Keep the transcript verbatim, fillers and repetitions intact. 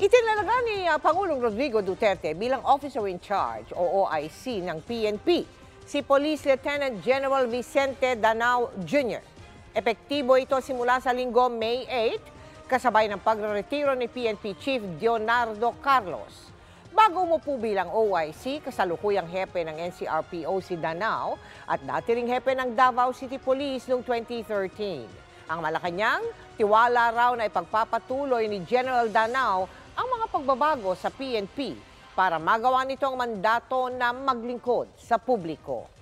Itinalaga ni uh, Pangulong Rodrigo Duterte bilang Officer in Charge o O I C ng P N P si Police Lieutenant General Vicente Danao Junior Epektibo ito simula sa linggo May eighth, kasabay ng pagreretiro ni P N P Chief Leonardo Carlos. Bago umupo bilang O I C, kasalukuyang hepe ng N C R P O si Danao at dati ring hepe ng Davao City Police noong twenty thirteen. Ang Malacanang, tiwala raw na ipagpapatuloy ni General Danao ang mga pagbabago sa P N P para magawa nito ang mandato na maglingkod sa publiko.